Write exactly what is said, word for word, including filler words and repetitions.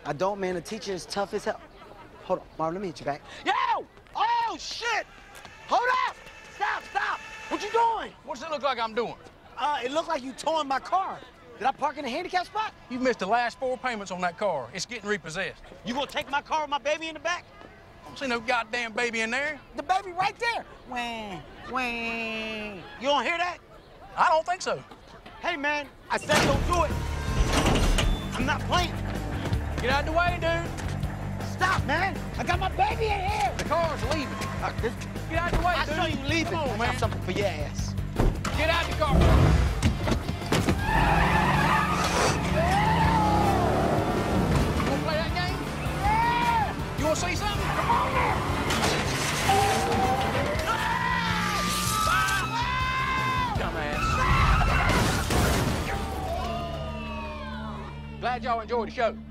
I don't, man. The teacher is tough as hell. Hold on, Marvin, let me hit you back. Yo! Oh, shit! Hold up! Stop, stop! What you doing? What's it look like I'm doing? Uh, it looked like you towing my car. Did I park in a handicap spot? You've missed the last four payments on that car. It's getting repossessed. You gonna take my car with my baby in the back? I don't see no goddamn baby in there. The baby right there. Wah, wah. You don't hear that? I don't think so. Hey, man, I said don't do it. I'm not playing. Get out of the way, dude. Stop, man. I got my baby in here. The car's leaving. Uh, this, Get out of the way, I dude. saw you leaving. Come on, I man. got something for your ass. Get out of the car. You wanna play that game? Yeah. You wanna see something? Come on now. Dumbass. Glad y'all enjoyed the show.